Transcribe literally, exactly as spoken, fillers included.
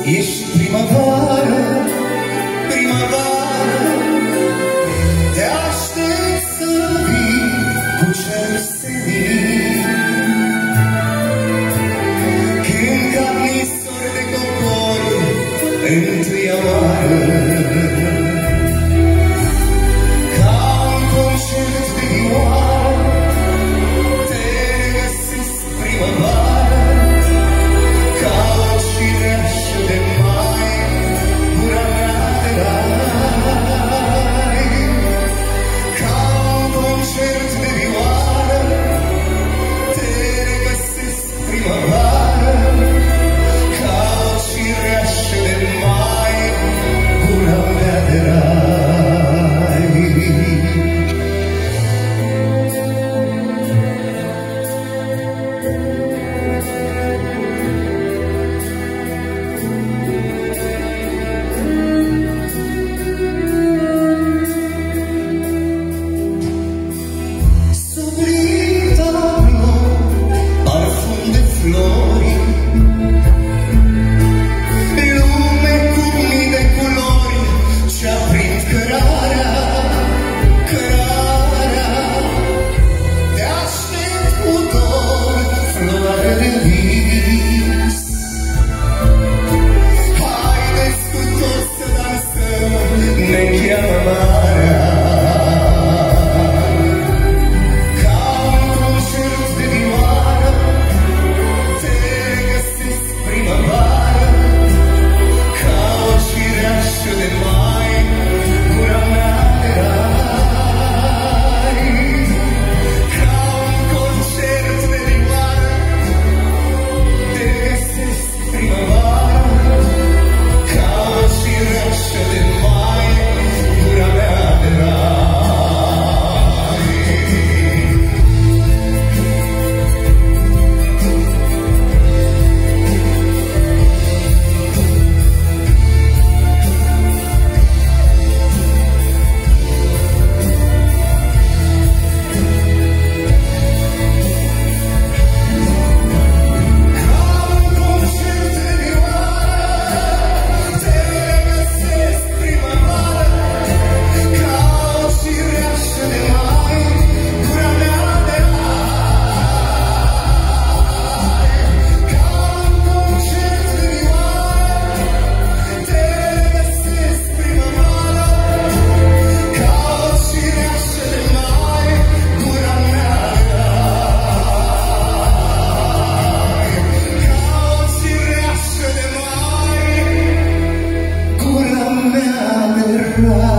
Ești primăvară, primăvară, te aștept să vii cu cer senin. Când cad nisori de copori întâia oară, ca un concert de vioară, te regăsesc primăvară, ca o cireașă de mai, gura mea de rai. Ca un concert de vioară, te regăsesc primăvară, ca o cireașă de mai, gura mea de rai. Right.